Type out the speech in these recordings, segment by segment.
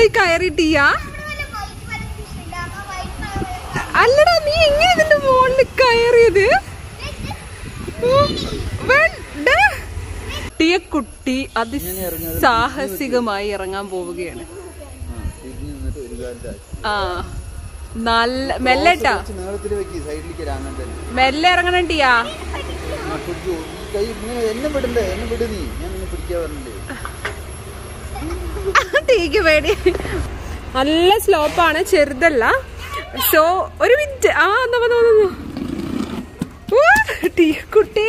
മോളിൽ കയറിട്ടിയാ? അല്ലടാ, നീ എങ്ങനെ ഇതിന്റെ മോളിൽ കയറിയത്? ടിയക്കുട്ടി അതിസാഹസികമായി ഇറങ്ങാൻ പോവുകയാണ്. ആ, നല്ല മെല്ലെട്ടാ, മെല്ലെ ഇറങ്ങണം ടിയാ. ടീക്ക് പേടി. നല്ല സ്ലോപ്പാണ്, ചെറുതല്ല. സോ ഒരു മിനിറ്റ്. ആ, ടീക്കുട്ടി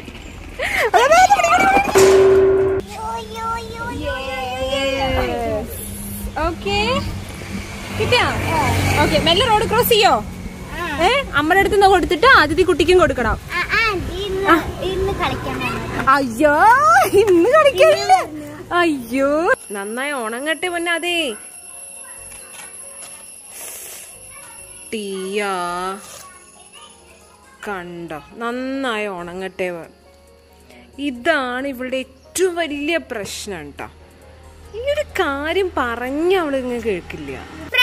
ഓക്കെ കിട്ടിയാ? ഓക്കെ, മെല്ലെ റോഡ് ക്രോസ് ചെയ്യോ? അമ്മയുടെ അടുത്ത് കൊടുത്തിട്ട് ആദ്യത്തെ കുട്ടിക്കും കൊടുക്കണം. അയ്യോ, ഇന്ന് കളിക്കില്ല. അയ്യോ, നന്നായി ഉണങ്ങട്ടെ പൊന്നെ. അതെ ടീയാ, കണ്ടോ, നന്നായി ഉണങ്ങട്ടെ. ഇതാണ് ഇവളുടെ ഏറ്റവും വലിയ പ്രശ്നം കേട്ടോ. ഈ ഒരു കാര്യം പറഞ്ഞ അവള് ഇങ്ങനെ കേൾക്കില്ല.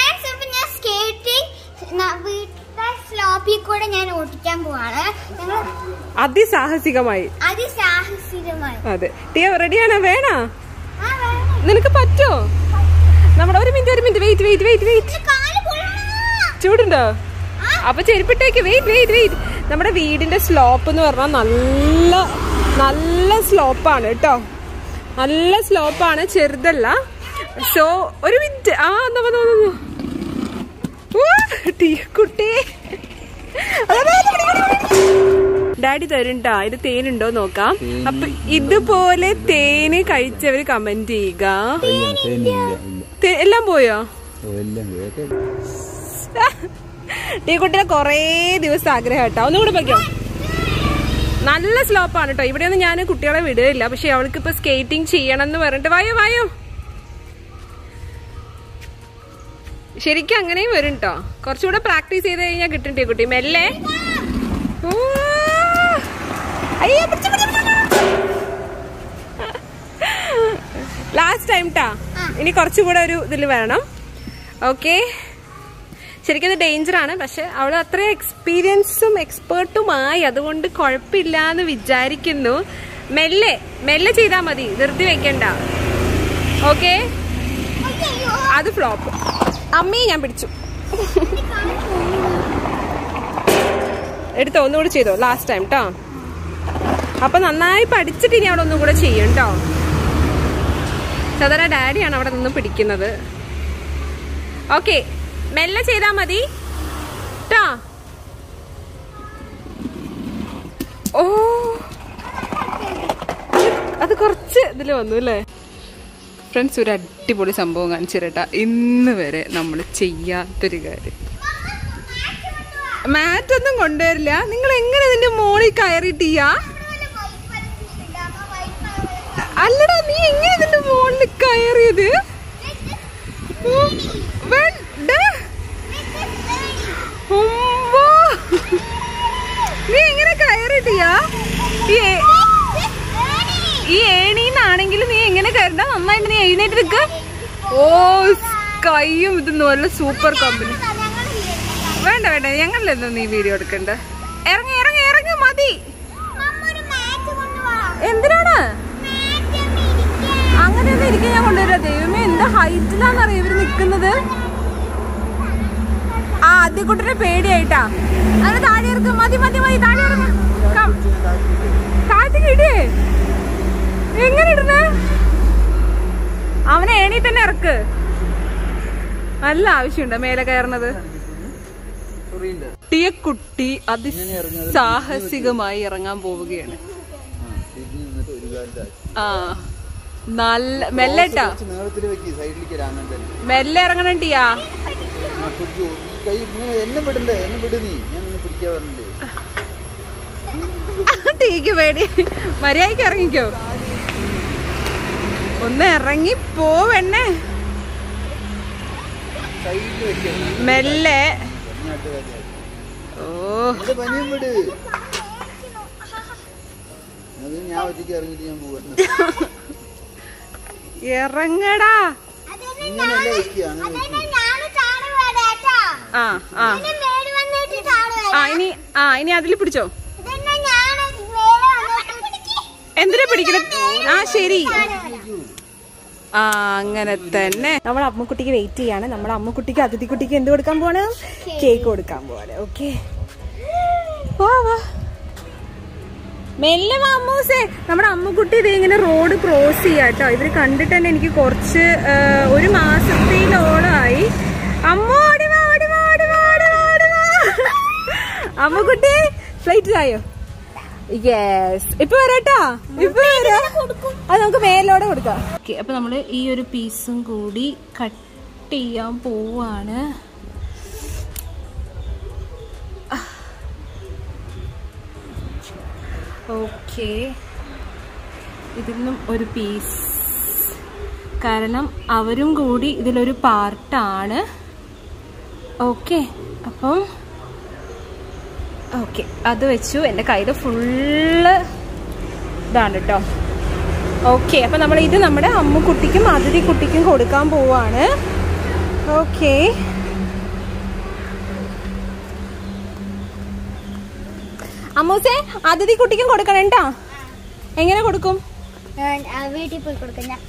ഞാൻ ഓടിക്കാൻ പോവാണ് അതിസാഹസികമായി. അതെ, ടിയ റെഡിയാണോ? വേണോ? നിനക്ക് പറ്റോ? നമ്മുടെ ഒരു മിനിറ്റ് വെയിറ്റ്. ചൂടുണ്ടോ? അപ്പൊ ചെരുപ്പിട്ടേക്ക്. വെയിറ്റ്. നമ്മുടെ വീടിന്റെ സ്ലോപ്പ് എന്ന് പറഞ്ഞാൽ നല്ല സ്ലോപ്പാണ് കേട്ടോ. നല്ല സ്ലോപ്പാണ്, ചെറുതല്ല. സോ ഒരു മിനിറ്റ്. ആ, ടീക്കുട്ടി ഡാഡി തരുണ്ടാ. ഇത് തേനുണ്ടോ നോക്കാം. അപ്പൊ ഇതുപോലെ തേന് കഴിച്ചവര് കമന്റ് ചെയ്യുക. എല്ലാം പോയോ? ടീക്കുട്ടിയെ കൊറേ ദിവസം ആഗ്രഹം കേട്ടോ. ഒന്നും കൂടെ പറ്റോ? നല്ല സ്ലോപ്പാണ് കേട്ടോ. ഇവിടെയൊന്നും ഞാൻ കുട്ടികളെ വിടുകയില്ല. പക്ഷെ അവൾക്ക് ഇപ്പൊ സ്കേറ്റിംഗ് ചെയ്യണം എന്ന് പറഞ്ഞിട്ട് വായോ. ശരിക്കും അങ്ങനെയും വരും കേട്ടോ. കുറച്ചുകൂടെ പ്രാക്ടീസ് ചെയ്ത് കഴിഞ്ഞാൽ കിട്ടും ടീക്കുട്ടി. മെല്ലെ. ലാസ്റ്റ് ടൈം ട്ടാ. ഇനി കുറച്ചുകൂടെ ഒരു ഇതിൽ വരണം. ഓക്കെ, ശരിക്കും ഇത് ഡേഞ്ചറാണ്. പക്ഷെ അവൾ അത്ര എക്സ്പീരിയൻസും എക്സ്പേർട്ടുമായി, അതുകൊണ്ട് കുഴപ്പമില്ലാന്ന് വിചാരിക്കുന്നു. മെല്ലെ ചെയ്താൽ മതി, ധൃതി വെക്കണ്ട. ഓക്കെ, അത് ഫ്ലോപ്പ്. അമ്മയെ ഞാൻ പിടിച്ചു. എടുത്തോ, ഒന്നുകൂടെ ചെയ്തോ. ലാസ്റ്റ് ടൈം ട്ടോ. അപ്പൊ നന്നായി പഠിച്ചിട്ട് ഇനി അവിടെ ഒന്നും കൂടെ ചെയ്യും ട്ടോ. സാധാരണ ഡാഡിയാണ് അവിടെ നിന്ന് പിടിക്കുന്നത്. ഓക്കെ, മെല്ലെ ചെയ്താ മതി ട്ടോ. ഓ, അത് കുറച്ച് ഇതില് വന്നു അല്ലേ ഫ്രണ്ട്സ്? ഒരു അടിപൊളി സംഭവം കാണിച്ചു തരട്ടാ. ഇന്ന് വരെ നമ്മൾ ചെയ്യാത്തൊരു കാര്യം. മാറ്റൊന്നും കൊണ്ടുവരില്ല. നിങ്ങൾ എങ്ങനെ ഇതിന്റെ മോളിൽ കയറിയിട്ടിയാ? അല്ലടാ, നീ എങ്ങനെ ഇതിന്റെ മോളിൽ കയറിയത്? നീ എങ്ങനെ കയറിയിട്ടിയാ? ഈ ഏണിന്നാണെങ്കിൽ നീ എങ്ങനെ കയറണ്ട? നന്നായിട്ട് നീ എഴുന്നേറ്റ് നിൽക്ക. ഓ, കയ്യും ഇത് നല്ല സൂപ്പർ കമ്പനി. വേണ്ട, ഞങ്ങളിലെന്താ നീ വീഡിയോ എടുക്കണ്ട. ഇറങ്ങി മതി. എന്തിനാണ് അങ്ങനെയൊന്നും ഇരിക്കാൻ ഞാൻ കൊണ്ടുവരാ. ദൈവമേ, എന്താ ഹൈറ്റിലാന്നറിയ ഇവര് നിക്കുന്നത്. ആ, ആദ്യക്കുട്ടിനെ പേടിയായിട്ടാ. അങ്ങനെ താഴെ ഇറക്കും. മതി, താഴെ ഇറങ്ങും. താഴത്തേക്ക് ഇടേ. എങ്ങനെ ഇടണേ? അവനെ ഏണി തന്നെ ഇറക്ക്. നല്ല ആവശ്യമുണ്ടോ മേലെ കയറണത്? ടിയക്കുട്ടി അതിസാഹസികമായി ഇറങ്ങാൻ പോവുകയാണ്. ആ, നല്ല മെല്ലെട്ടാ, മെല്ലെ ഇറങ്ങണം ടിയാ. ടീക്ക് പേടി. മര്യാദക്ക് ഇറങ്ങിക്കോ. ഒന്ന് ഇറങ്ങി പോവെണ്ണേ. മെല്ലെ. ഓ, ഇറങ്ങടാ. ഇനി അതിൽ പിടിച്ചോ. എന്തിനാ പിടിക്കണം? ശരി. അങ്ങനെ തന്നെ നമ്മൾ അമ്മുക്കുട്ടിക്ക് വെയിറ്റ് ചെയ്യാണ്. നമ്മൾ അമ്മുക്കുട്ടിക്ക് അതിഥിക്കുട്ടിക്ക് എന്ത് കൊടുക്കാൻ പോവാണ്? കേക്ക് കൊടുക്കാൻ പോവാണ്. ഓക്കെ, മെല്ലെ അമ്മൂസേ. നമ്മുടെ അമ്മുക്കുട്ടി ഇത് ഇങ്ങനെ റോഡ് ക്രോസ് ചെയ്യാട്ടോ. ഇവര് കണ്ടിട്ട് തന്നെ എനിക്ക് കുറച്ച് 1 മാസത്തിലോളമായി. അമ്മുക്കുട്ടി ഫ്ലൈറ്റ് ആയോ? യെസ്, ഇപ്പൊ വരാട്ടാ. ഇപ്പൊ വരാ. അത് നമുക്ക് മേലോടെ കൊടുക്കാം. ഓക്കെ, അപ്പൊ നമ്മള് ഈ ഒരു പീസും കൂടി കട്ട് ചെയ്യാൻ പോവാണ്. ഓക്കെ, ഇതിന്നും ഒരു പീസ്, കാരണം അവരും കൂടി ഇതിലൊരു പാർട്ടാണ്. ഓക്കെ, അപ്പം ഓക്കെ അത് വെച്ചു. എൻ്റെ കയ്യിൽ ഫുള്ള് ഇതാണ് കേട്ടോ. ഓക്കെ, അപ്പം നമ്മൾ ഇത് നമ്മുടെ അമ്മുക്കുട്ടിക്കും അതിഥി കുട്ടിക്കും കൊടുക്കാൻ പോവാണ്. ഓക്കെ, അമ്മൂസേ അതിഥി കുട്ടിക്കും കൊടുക്കണം കേട്ടോ. എങ്ങനെ കൊടുക്കും? വീട്ടിൽ പോയി കൊടുക്കാം.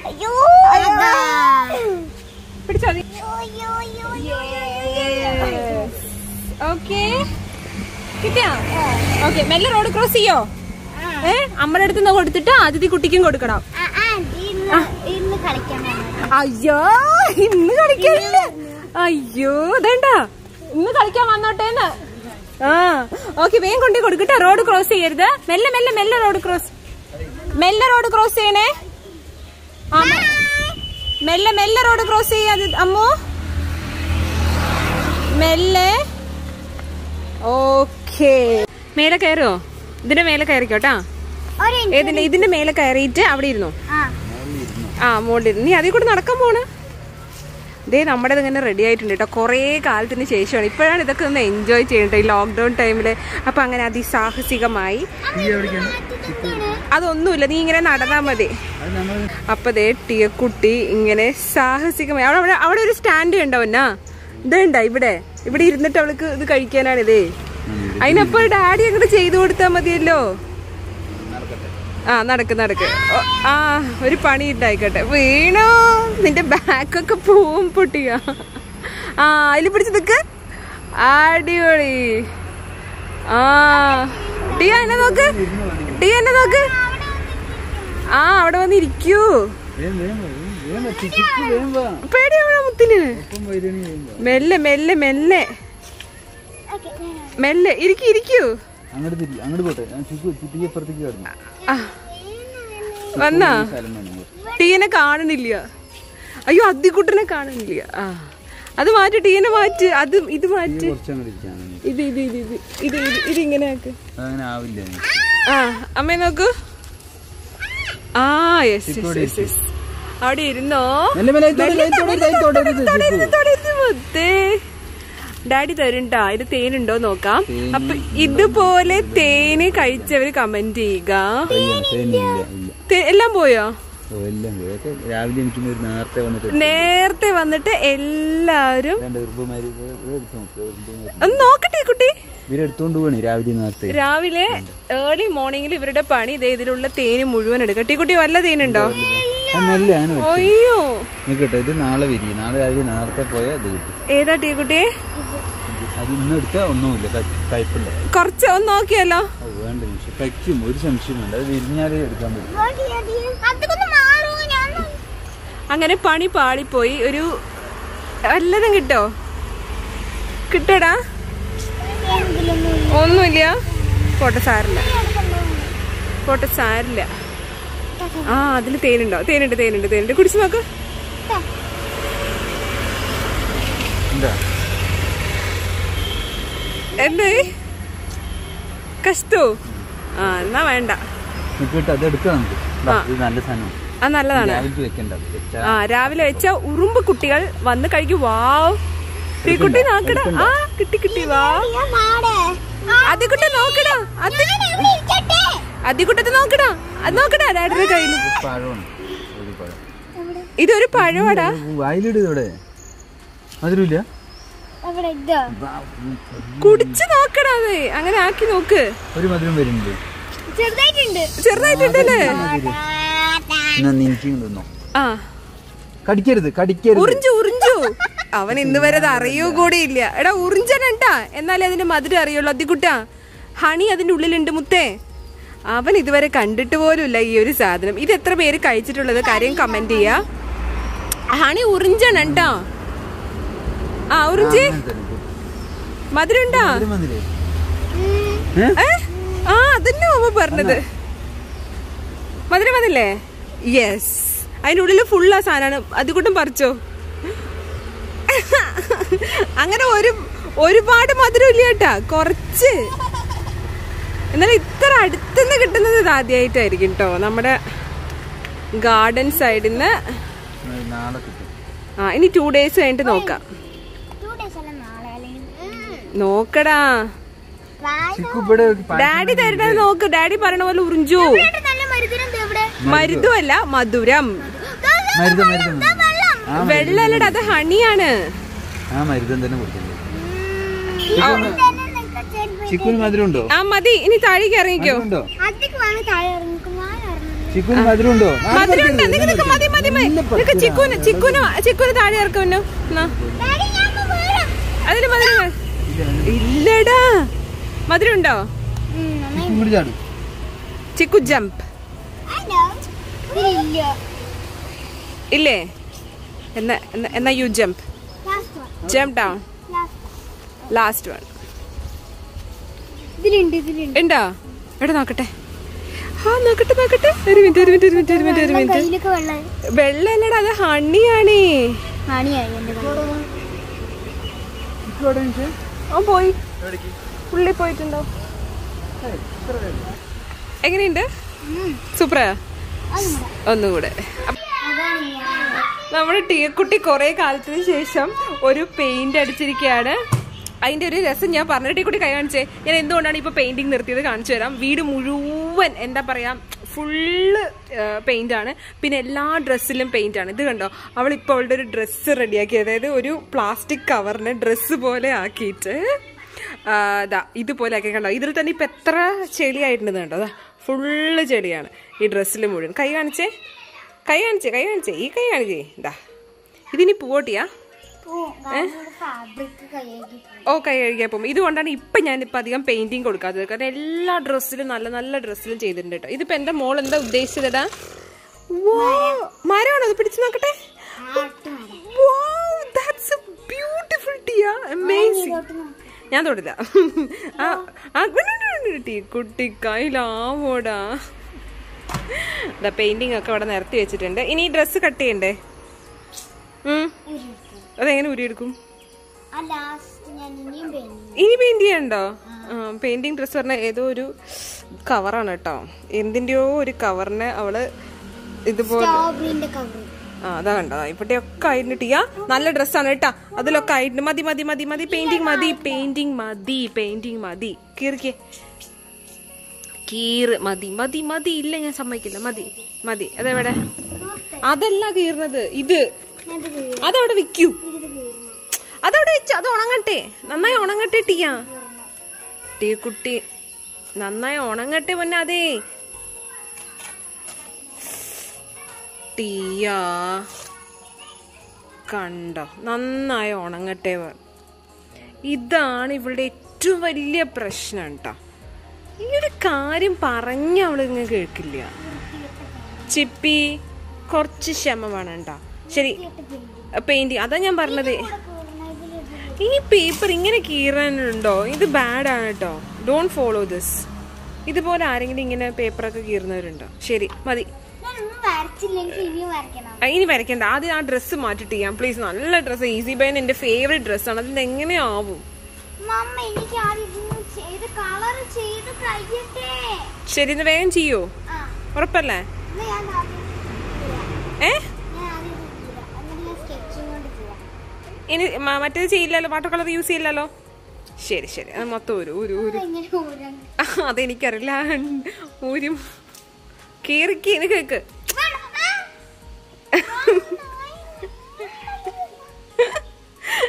പിടിച്ചോ. ഓക്കെ, കിട്ടിയാ? ഓക്കെ, മെല്ലെ റോഡ് ക്രോസ് ചെയ്യോ. അമ്മയുടെ അടുത്ത് നിന്ന് കൊടുത്തിട്ട് അതിഥി കുട്ടിക്കും കൊടുക്കണം. അയ്യോ, ഇന്ന് കളിക്കാനില്ല. അയ്യോ, ഇതേണ്ട ഇന്ന് കളിക്കാൻ വന്നോട്ടേന്ന്. ഓക്കെ, വേഗം കൊണ്ടേ കൊടുക്കട്ടെ. റോഡ് ക്രോസ് ചെയ്യരുത്. മെല്ലെ മെല്ലെ മെല്ലെ റോഡ് ക്രോസ്, മെല്ലെ റോഡ് ക്രോസ് ചെയ്യണേ. മെല്ലെ മെല്ലെ റോഡ് ക്രോസ് ചെയ്യാതെ അമ്മു, മെല്ലെ. ഓക്കെ, മേലെ കയറോ? ഇതിന്റെ മേലെ കയറിക്കോട്ടാ. ഇതിന്റെ മേലെ കയറിയിട്ട് അവിടെ ഇരുന്നോ. മോളിലിരുന്നു. നീ അതിൽ കൂടെ നടക്കാൻ പോണ്. ഇതേ നമ്മുടെ ഇങ്ങനെ റെഡി ആയിട്ടുണ്ട് കേട്ടോ. കുറേ കാലത്തിന് ശേഷമാണ്. ഇപ്പോഴാണ് ഇതൊക്കെ ഒന്ന് എൻജോയ് ചെയ്യട്ടെ ഈ ലോക്ക്ഡൌൺ ടൈമില്. അപ്പൊ അങ്ങനെ അതിസാഹസികമായി. അതൊന്നുമില്ല, നീ ഇങ്ങനെ നടന്നാ മതി. അപ്പൊ ദേ ടിയക്കുട്ടി ഇങ്ങനെ സാഹസികമായി. അവിടെ ഒരു സ്റ്റാൻഡ് ഉണ്ടോന്നാ. ഇതുണ്ടാ ഇവിടെ ഇരുന്നിട്ട് അവൾക്ക് ഇത് കഴിക്കാനാണ്. ഇതേ അതിനപ്പോ ഡാഡി അങ്ങോട്ട് ചെയ്തു കൊടുത്താ മതിയല്ലോ. നടക്ക്. ഒരു പണി ഇട്ടായിക്കോട്ടെ. വീണോ, നിന്റെ ബാക്കൊക്കെ പോവും പൊട്ടിയ. അതിൽ പിടിച്ച് നിക്ക്. അടിപൊളി. ടിയ എന്നെ നോക്ക്. അവിടെ വന്നിരിക്കൂ. പേടിയാവണ മുത്തിന്. മെല്ലെ മെല്ലെ മെല്ലെ മെല്ലെ ഇരിക്കൂ. വന്നാ ടീനെ കാണണില്ല. അയ്യോ, അതിക്കുട്ടനെ കാണണില്ല. അത് മാറ്റി, ടീനെ മാറ്റ്. ഇത് മാറ്റ്. ഇതിങ്ങനെ ആക്ക്. അമ്മ നോക്കൂ. അവിടെ ഇരുന്നോ. ഡാഡി തരുണ്ടാ. ഇത് തേനുണ്ടോ നോക്കാം. അപ്പൊ ഇതുപോലെ തേന് കഴിച്ചവര് കമന്റ് ചെയ്യുക. എല്ലാം പോയോ? നേരത്തെ വന്നിട്ട് എല്ലാവരും ഒന്ന് നോക്കട്ടെ കുട്ടി. രാവിലെ ഏർലി മോർണിംഗിൽ ഇവരുടെ പണി ഇതേ ഇതിലുള്ള തേന് മുഴുവൻ എടുക്കാം. ടീക്കുട്ടി വല്ല തേനുണ്ടോ? അയ്യോ, ഇത് നാളെ വരി. നാളെ രാവിലെ നേരത്തെ പോയാൽ ഇത് കിട്ടും. ഏതാ ടീക്കുട്ടി? അത് ഇന്ന് എടുത്താൽ ഒന്നുമില്ല, കയ്പില്ല. കുറച്ച് ഒന്ന് നോക്കിയല്ലോ. വേണ്ട, കഴിക്കും. ഒരു സംശയം വേണ്ട. അത് വിരിഞ്ഞാലേ എടുക്കാൻ പറ്റും. അങ്ങനെ പണി പാളിപ്പോയി. ഒരു വല്ലതും കിട്ടടാ? ഒന്നുമില്ല. പോട്ടെ, സാരില്ല. അതില് തേനുണ്ടോ? തേനുണ്ട്. കുടിച്ചു നോക്ക്. എന്തേ കഷ്ടോ? എന്നാ വേണ്ട. നല്ലതാണ്. രാവിലെ വെച്ച ഉറുമ്പ് കുട്ടികൾ വന്ന് കഴിക്കും. വാവ്, കുട്ടി നോക്കടാ. കിട്ടി. വാവ്, അതിക്കുട്ടി നോക്കടാ. അതിക്കുട്ടത്ത് നോക്കടാ. അത് നോക്കടാ ഡാഡിയുടെ കയ്യിൽ. ഇതൊരു പഴവാടാ. വായിലിട്. ഇവിടെ മധുരമില്ല. അവിടെ ഇതോ കുടിച്ചു നോക്കടാ. അത് അങ്ങനെ ആക്കി നോക്ക്. ഒരു മധുരം വരുന്നുണ്ട്. ചെറുതായിട്ടുണ്ടല്ലേ. ആ കടിക്കരുത്. ഉറിഞ്ചു. അവൻ ഇന്ന് വരെ അത് അറിയോ കൂടെ ഇല്ല. എടാ ഉറിഞ്ചനട്ടാ, എന്നാലേ അതിന്റെ മധുരം അറിയുള്ളൂ. അതിക്കുട്ടാ ഹണി അതിന്റെ ഉള്ളിലുണ്ട് മുത്തേ. അവൻ ഇതുവരെ കണ്ടിട്ട് പോലും ഇല്ല ഈ ഒരു സാധനം. ഇത് എത്ര പേര് കഴിച്ചിട്ടുള്ളത് കാര്യം കമന്റ് ചെയ്യാ. ഹണി ഉറിഞ്ചണട്ടാ. ആ ഉറിഞ്ചി മധുരം ഉണ്ടാ. ആ അതന്നെ അമ്മ പറഞ്ഞത്. മധുരം വന്നില്ലേ? യെസ്. അതിനുള്ളിൽ ഫുള്ളാ സാധനമാണ്. അതുകൊണ്ടും പറിച്ചോ. അങ്ങനെ ഒരുപാട് മധുരം ഇല്ല കേട്ടാ, കുറച്ച്. എന്നാലും ഇത്ര അടുത്തുനിന്ന് കിട്ടുന്നത് ഇത് ആദ്യമായിട്ടായിരിക്കും കേട്ടോ. നമ്മുടെ ഗാർഡൻ സൈഡിൽ നിന്ന്. ആ ഇനി 2 days കഴിഞ്ഞിട്ട് നോക്കാം. നോക്കടാ. ഡാഡി തരുന്നത് നോക്ക്. ഡാഡി പറയണ പോലെ ഉറിഞ്ചു. മരുതുമല്ല, മധുരം. വെള്ളല്ലടാ, അത് ഹണിയാണ്. ആ മതി. ഇനി താഴേക്ക് ഇറങ്ങിക്കോ. മധുരമുണ്ട്. മതി. ചിക്കുന് താഴെ ഇറക്കുമല്ലോ. അതിന് മധുരം ഇല്ലടാ. മധുരം ഉണ്ടോ? ചിക്കു ജമ്പ് ഇല്ലേ? എന്നാ you jump. Jump down. Last one ഉണ്ടോ? എടാ നോക്കട്ടെ. ആ നോക്കട്ടെ. ഒരു മിനിറ്റ്. വെള്ളല്ലടാ, അത് ഹണിയാണേ. പോയി പുള്ളി പോയിട്ടുണ്ടോ? എങ്ങനെയുണ്ട്? സൂപ്പറാ. ഒന്നുകൂടെ. നമ്മുടെ ടീക്കുട്ടി കുറെ കാലത്തിന് ശേഷം ഒരു പെയിന്റ് അടിച്ചിരിക്കുകയാണ്. അതിന്റെ ഒരു രസം ഞാൻ പറഞ്ഞു. ടീക്കുട്ടി കൈ കാണിച്ചേ. ഞാൻ എന്തുകൊണ്ടാണ് ഇപ്പൊ പെയിന്റിങ് നിർത്തിയത് കാണിച്ചു തരാം. വീട് മുഴുവൻ എന്താ പറയാ ഫുള്ള് പെയിന്റ് ആണ്. പിന്നെ എല്ലാ ഡ്രസ്സിലും പെയിന്റ് ആണ്. ഇത് കണ്ടോ, അവളിപ്പോൾ അവളുടെ ഒരു ഡ്രസ്സ് റെഡിയാക്കി. അതായത് ഒരു പ്ലാസ്റ്റിക് കവറിനെ ഡ്രസ്സ് പോലെ ആക്കിയിട്ട് ഇതുപോലെ ആക്കി. കണ്ടോ, ഇതിൽ തന്നെ ഇപ്പൊ എത്ര ചെളിയായിട്ടുണ്ട് കണ്ടോ. അതാ ഫുള്ള് ചെളിയാണ് ഈ ഡ്രസ്സിൽ മുഴുവൻ. കൈ കാണിച്ചേ. ഈ കൈ കാണിച്ചേ. ഇതാ ഇതിനി പോട്ടിയാ. കൈ കഴുകിയാ പോകും. ഇതുകൊണ്ടാണ് ഇപ്പൊ ഞാനിപ്പോ അധികം പെയിന്റിങ് കൊടുക്കാത്തത്. കാരണം എല്ലാ ഡ്രസ്സിലും നല്ല ഡ്രസ്സിലും ചെയ്തിട്ടുണ്ട് കേട്ടോ. ഇതിപ്പോ എന്റെ മോൾ എന്താ ഉദ്ദേശിച്ചതാ? മരമാണോ അത്? പിടിച്ചു നോക്കട്ടെ. ഞാൻ തൊടില്ല. കുട്ടി കയ്യിലാവോടാ. പെയിന്റിങ് ഒക്കെ അവിടെ നിരത്തി വെച്ചിട്ടുണ്ട്. ഇനി ഈ ഡ്രസ്സ് കട്ട് ചെയ്യണ്ടേ? അതെങ്ങനെ ഉരിയെടുക്കും? ഇനി പെയിന്റ് ചെയ്യണ്ടോ? പെയിന്റിങ് ഡ്രസ്സ് പറഞ്ഞ ഏതോ ഒരു കവറാണ് കേട്ടോ. എന്തിന്റെയോ ഒരു കവറിനെ അവള് ഇതുപോലെ അതാ കണ്ടോ. ഇവിടെ ഒക്കെ ആയിട്ടുണ്ട്. ടിയാ നല്ല ഡ്രസ്സാണ് കേട്ടാ. അതിലൊക്കെ ആയിട്ടുണ്ട്. മതി. പെയിന്റിങ് മതി. കീറ് മതി. ഇല്ല ഞാൻ സമ്മതിക്കില്ല. മതി. അതെവിടെ? അതല്ല കീറുന്നത്. ഇത് അതവിടെ വിൽക്കൂ. അതവിടെ വെച്ചു. അത് ഉണങ്ങട്ടെ. നന്നായി ഉണങ്ങട്ടെ ടീയാ. കുട്ടി നന്നായി ഉണങ്ങട്ടെ പൊന്നെ. അതേ ടീയാ കണ്ടോ, നന്നായി ഉണങ്ങട്ടെ. ഇതാണ് ഇവളുടെ ഏറ്റവും വലിയ പ്രശ്നം കേട്ടോ. ഈ ഒരു കാര്യം പറഞ്ഞ അവളിങ്ങ് കേൾക്കില്ല. ചിപ്പി കുറച്ച് ക്ഷമ വേണണ്ട. ശരി, പെയിന്റിങ് അതാ ഞാൻ പറഞ്ഞത്. ഈ പേപ്പർ ഇങ്ങനെ കീറാനുണ്ടോ? ഇത് ബാഡാണ് കേട്ടോ. Don't follow this. ഇതുപോലെ ആരെങ്കിലും ഇങ്ങനെ പേപ്പറൊക്കെ കീറുന്നവരുണ്ടോ? ശരി, മതി. ഇനി വരയ്ക്കണ്ട. ആദ്യം ആ ഡ്രസ്സ് മാറ്റിട്ട് ചെയ്യാം പ്ലീസ്. നല്ല ഡ്രസ്സ്. ഈസി ബൈൻ എന്റെ ഫേവറേറ്റ് ഡ്രസ്സാണ്. അതിന് എങ്ങനെയാവും? ശരി, ഇന്ന് വേഗം ചെയ്യോ? ഉറപ്പല്ലേ? ഇനി മറ്റേത് ചെയ്യില്ലല്ലോ? വാട്ടർ കളർ യൂസ് ചെയ്യില്ലല്ലോ? ശരി, അത് മൊത്തം ഒരു അതെനിക്കറിയില്ല. ഊരും കേറിക്ക് കേക്ക്.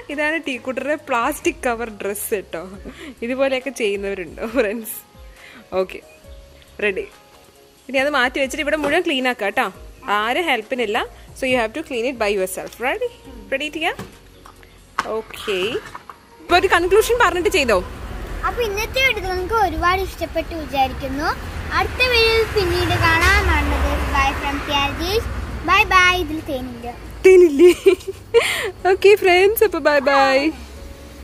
ഇതാണ് ടീക്കുട്ടറുടെ പ്ലാസ്റ്റിക് കവർ ഡ്രസ്സ് കേട്ടോ. ഇതുപോലെയൊക്കെ ചെയ്യുന്നവരുണ്ടോ ഫ്രണ്ട്സ്? Okay, ready. ഇനി അത് മാറ്റി വെച്ചിട്ട് ഇവിടെ മുഴുവൻ ക്ലീൻ ആക്കാം കേട്ടോ. ആരും ഹെൽപ്പിനില്ല. So you have to clean it by yourself. Ready ചെയ്യാം? ഓക്കെ, ഇപ്പൊ ഒരു കൺക്ലൂഷൻ പറഞ്ഞിട്ട് ചെയ്തോ. അപ്പൊ ഇന്നത്തെ വീഡിയോ നിങ്ങൾക്ക് ഒരുപാട് ഇഷ്ടപ്പെട്ടു വിചാരിക്കുന്നു. അടുത്ത വീഡിയോയിൽ പിന്നീട് കാണാനുള്ളത് bye from TRGs. Bye bye. ഇതിൽ തേനില്ല. ഓക്കെ ഫ്രണ്ട്സ്, അപ്പൊ ബൈ ബൈ.